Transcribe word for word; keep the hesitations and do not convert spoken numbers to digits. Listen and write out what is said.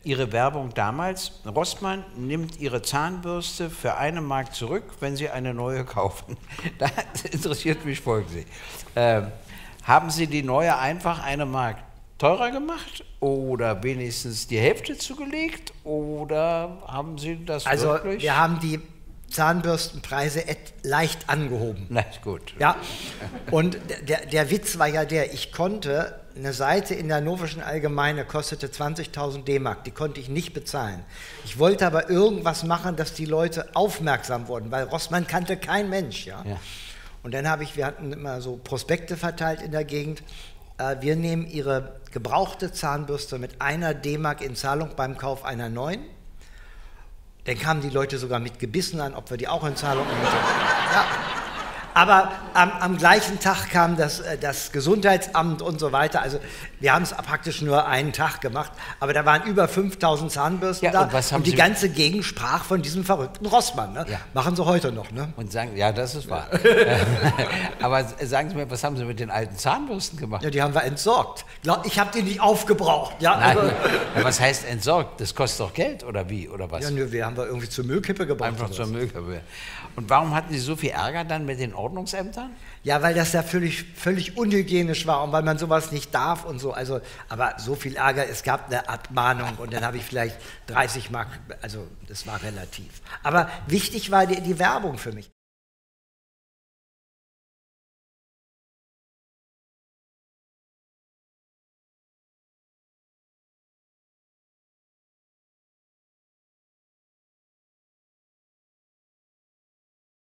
Ihre Werbung damals, Rossmann nimmt Ihre Zahnbürste für eine Mark zurück, wenn Sie eine neue kaufen. Das interessiert mich Folgendes. Äh, haben Sie die neue einfach eine Mark teurer gemacht oder wenigstens die Hälfte zugelegt oder haben Sie das also wirklich? Also wir haben die Zahnbürstenpreise leicht angehoben. Na, ist gut. Ja, und der, der Witz war ja der, ich konnte, eine Seite in der Hannoverschen Allgemeine kostete zwanzigtausend D-Mark, die konnte ich nicht bezahlen. Ich wollte aber irgendwas machen, dass die Leute aufmerksam wurden, weil Rossmann kannte kein Mensch. Ja? Ja. Und dann habe ich, wir hatten immer so Prospekte verteilt in der Gegend, äh, wir nehmen Ihre gebrauchte Zahnbürste mit einer D-Mark in Zahlung beim Kauf einer neuen. Dann kamen die Leute sogar mit Gebissen an, ob wir die auch in Zahlung nehmen. Ja. Aber am, am gleichen Tag kam das, das Gesundheitsamt und so weiter. Also wir haben es praktisch nur einen Tag gemacht, aber da waren über fünftausend Zahnbürsten ja, da und, was haben und die Sie ganze Gegend sprach von diesem verrückten Rossmann. Ne? Ja. Machen sie heute noch. Ne? Und sagen, ja, das ist wahr. Aber sagen Sie mir, was haben Sie mit den alten Zahnbürsten gemacht? Ja, die haben wir entsorgt. Ich habe die nicht aufgebraucht. Ja, Nein, also, was heißt entsorgt? Das kostet doch Geld oder wie? Oder was? Ja, nö, wir haben wir irgendwie zur Müllkippe gebracht. Einfach zur Müllkippe. Und warum hatten Sie so viel Ärger dann mit den Ordnungsämtern? Ja, weil das ja völlig, völlig unhygienisch war und weil man sowas nicht darf und so. Also, aber so viel Ärger, es gab eine Abmahnung und dann habe ich vielleicht dreißig Mark, also das war relativ. Aber wichtig war die, die Werbung für mich.